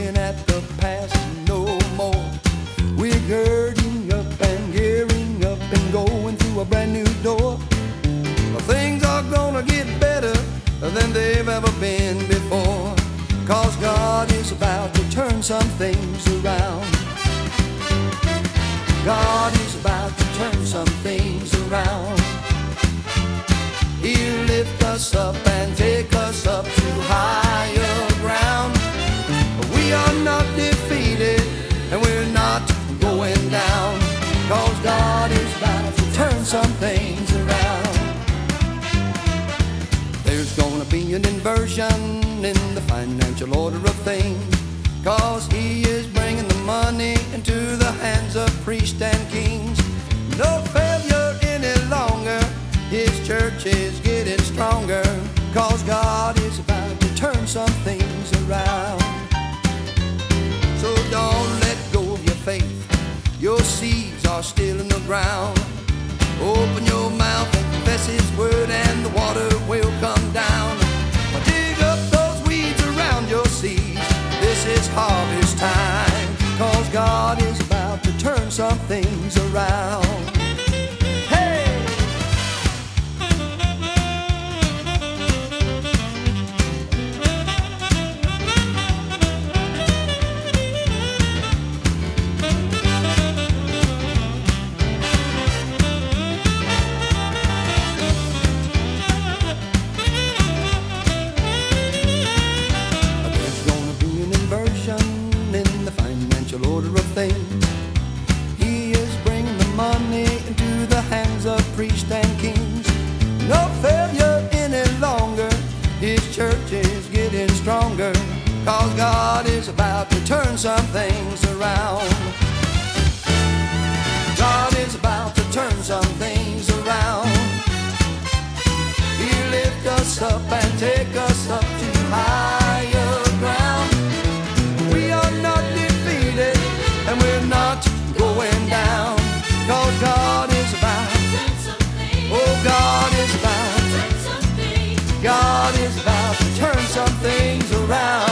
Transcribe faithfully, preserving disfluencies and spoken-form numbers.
looking at the past no more. We're girding up and gearing up and going through a brand new door. Things are gonna get better than they've ever been before, 'cause God is about to turn some things around. God is about to turn some things around. He'll lift us up and take us up to higher ground. We are not defeated and we're not going down, 'cause God is about to turn some things around. There's gonna be an inversion in the financial order of things, 'cause He is bringing the money into the hands of priests and kings. No failure any longer, His church is getting stronger, 'cause God is about to turn some things around. So don't let go of your faith, your seeds are still in the ground. Open your mouth and confess His word and the water will come down. Dig up those weeds around your seeds, this is harvest time, 'cause God is about to turn some things around. Hey! Order of things. He is bringing the money into the hands of priests and kings. No failure any longer, His church is getting stronger, 'cause God is about to turn some things around. God is about to turn some things around. He'll lift us up and take us up to higher ground. We are not defeated and we're not going down, 'cause God is about, oh God is about, God is about to turn some things around.